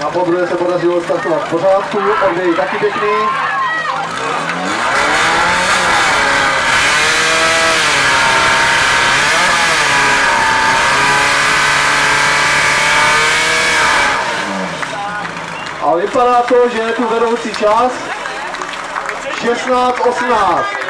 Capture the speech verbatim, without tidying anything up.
A po druhé se podařilo startovat v pořádku, odběj taky pěkný. A vypadá to, že je tu vedoucí čas šestnáct osmnáct.